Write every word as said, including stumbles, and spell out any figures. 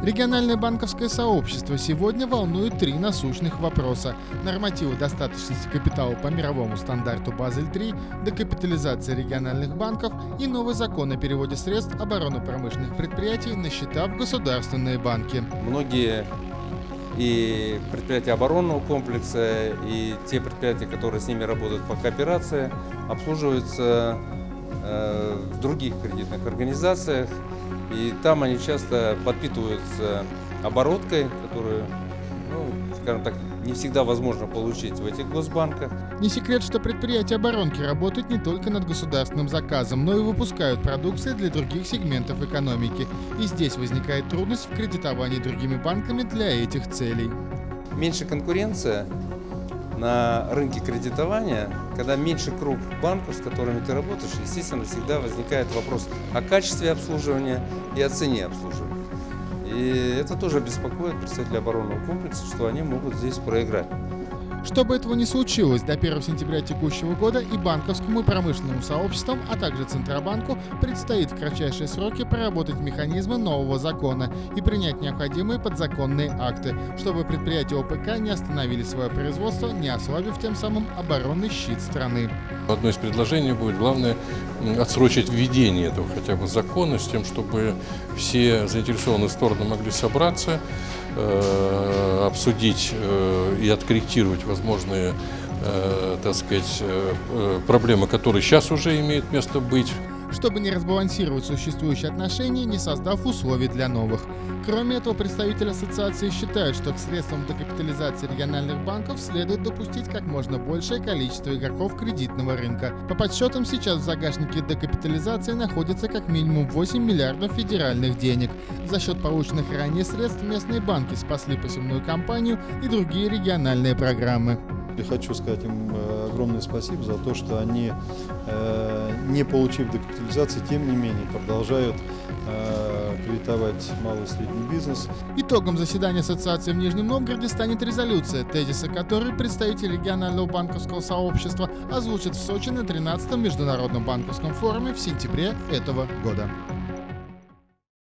Региональное банковское сообщество сегодня волнует три насущных вопроса: нормативы достаточности капитала по мировому стандарту Базель три, декапитализация региональных банков и новый закон о переводе средств оборонно-промышленных предприятий на счета в государственные банки. Многие и предприятия оборонного комплекса, и те предприятия, которые с ними работают по кооперации, обслуживаются э, в других кредитных организациях. И там они часто подпитываются обороткой, которую, ну, скажем так, не всегда возможно получить в этих госбанках. Не секрет, что предприятия оборонки работают не только над государственным заказом, но и выпускают продукции для других сегментов экономики. И здесь возникает трудность в кредитовании другими банками для этих целей. Меньше конкуренция на рынке кредитования, когда меньше круг банков, с которыми ты работаешь, естественно, всегда возникает вопрос о качестве обслуживания и о цене обслуживания. И это тоже беспокоит представителей оборонного комплекса, что они могут здесь проиграть. Чтобы этого не случилось, до первого сентября текущего года и банковскому и промышленному сообществам, а также Центробанку предстоит в кратчайшие сроки проработать механизмы нового закона и принять необходимые подзаконные акты, чтобы предприятия О П К не остановили свое производство, не ослабив тем самым оборонный щит страны. Одно из предложений будет, главное, отсрочить введение этого хотя бы закона с тем, чтобы все заинтересованные стороны могли собраться, э, обсудить э, и откорректировать возможные, э, так сказать, э, проблемы, которые сейчас уже имеют место быть. Чтобы не разбалансировать существующие отношения, не создав условий для новых. Кроме этого, представитель ассоциации считает, что к средствам декапитализации региональных банков следует допустить как можно большее количество игроков кредитного рынка. По подсчетам, сейчас в загашнике декапитализации находится как минимум восемь миллиардов федеральных денег. За счет полученных ранее средств местные банки спасли посевную кампанию и другие региональные программы. Я хочу сказать им огромное спасибо за то, что они, не получив декапитализации, тем не менее продолжают кредитовать малый и средний бизнес. Итогом заседания ассоциации в Нижнем Новгороде станет резолюция, тезисы которой представители регионального банковского сообщества озвучат в Сочи на тринадцатом международном банковском форуме в сентябре этого года.